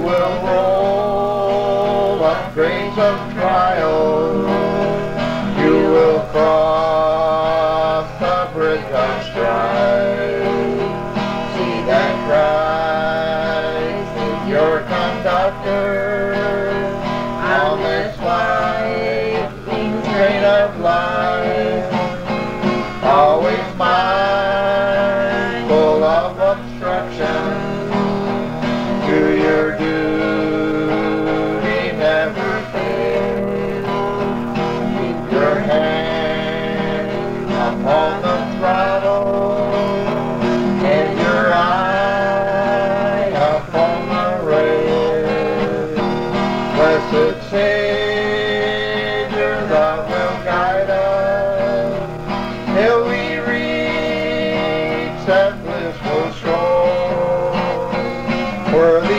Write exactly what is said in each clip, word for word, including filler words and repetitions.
will roll up grains of trial. You will cross the bridge of strife. See that Christ is your conductor on this winding train of life. Always mindful of obstruction. Do your duty, never fail. Keep your hand upon the throttle and your eye upon the rail. Blessed Savior, thou wilt guide us till we reach that blissful shore, where the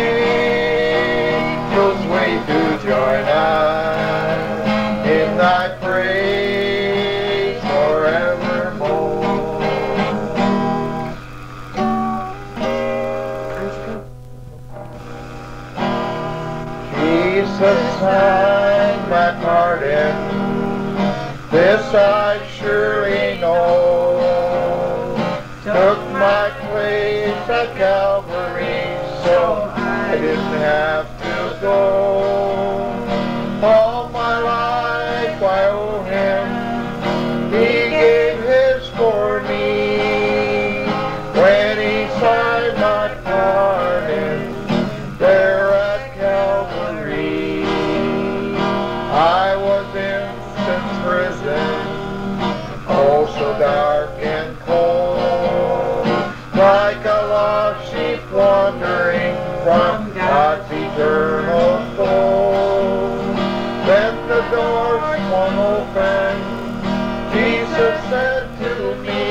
angels wait to join us in thy praise forevermore. Jesus signed my pardon, this I surely know. Took my place at Calvary, so I didn't have to go. All my life I owe him, he gave his for me. When he signed my pardon there at Calvary, I was in sin's prison, oh so dark and cold, like a lost sheep wandering from God's eternal fold. Then the door swung open, Jesus said to me,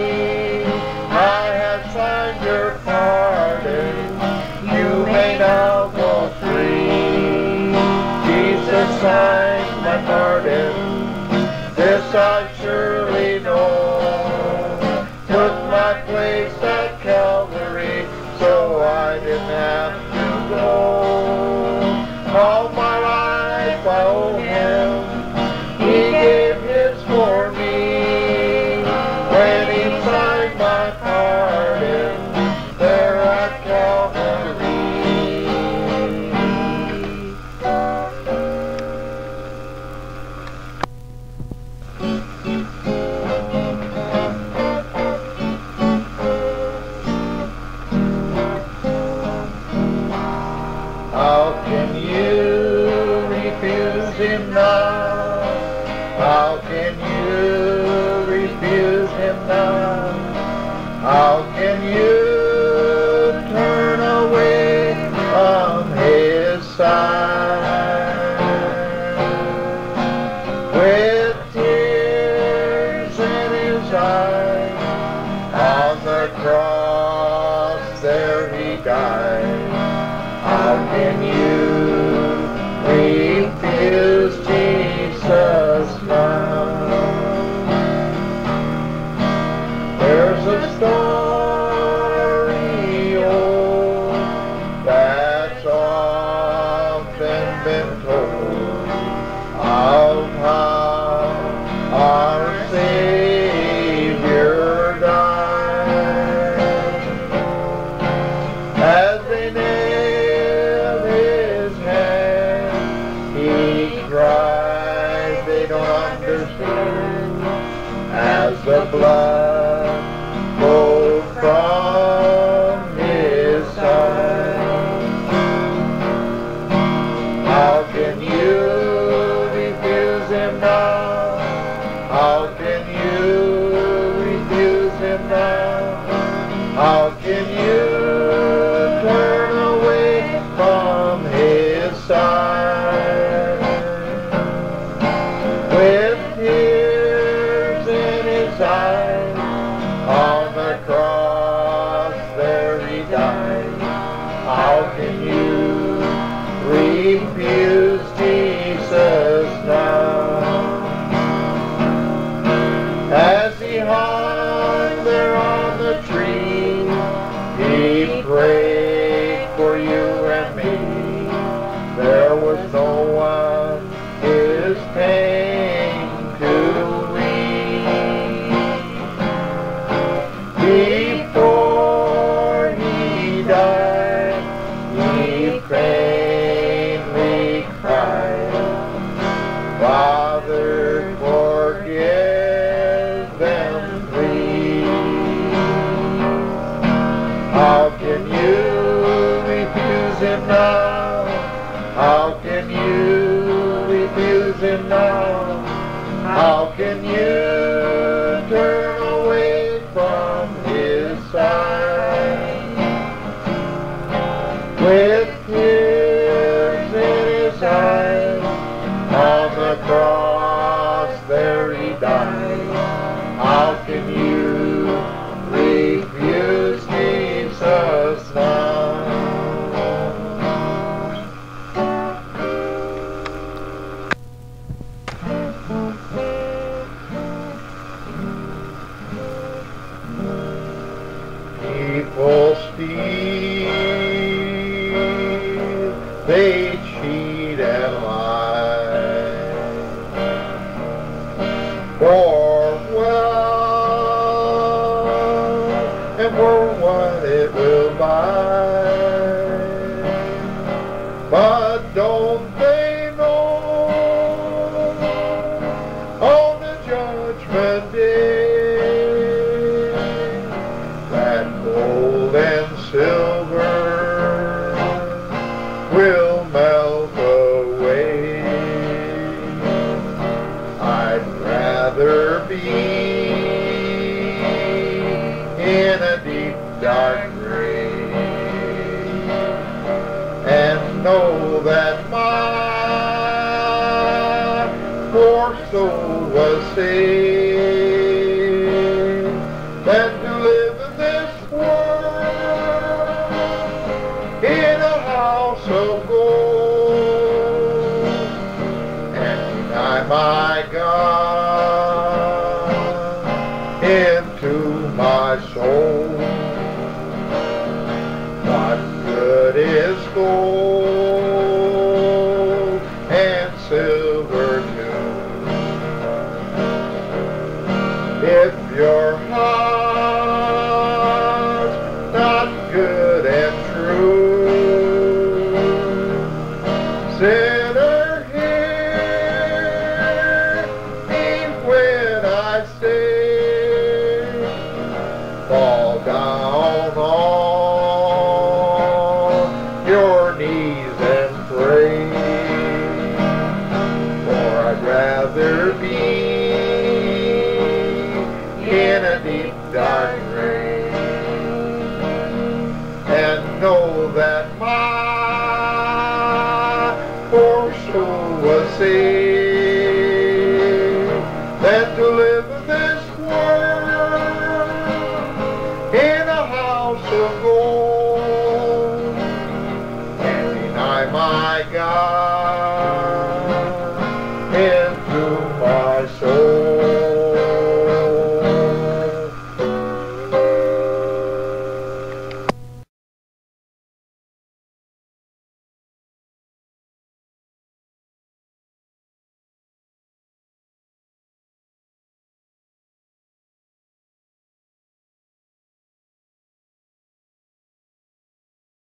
I have signed your pardon, you may now go free. Jesus signed my pardon, this I surely know. Took my place at Calvary, so I didn't have to go. All my life I owe him, he gave his for me. When he signed my pardon there at Calvary. How can you refuse him now? How can you refuse him now? How can you turn away from his side? With tears in his eyes, on the cross there he died. How can you refuse Jesus now? There's a story old that's often been told of how our Savior died. As they nailed his hands, he cried, they don't understand. As the blood flowed from his side, how can you refuse him now? How can you refuse him now? How can you turn away from his side? With tears in his eyes, on the cross there he died. How can you refuse Jesus now? As he hung there on the tree, he prayed for you and me. how can you refuse Jesus now? People steal, they cheat and lie, for wealth and for what it will buy. But don't they know on the judgment day that gold and silver will melt away? I'd rather be in a deep dark grave and know that my poor soul was saved than to live in this world in a house of gold and deny my God into my soul. What good is gold and silver too if your heart's not good and true? Sinner, hear me when I say, fall down on your knees and pray, for I'd rather be in a deep dark grave and know that my poor soul was saved than to live in this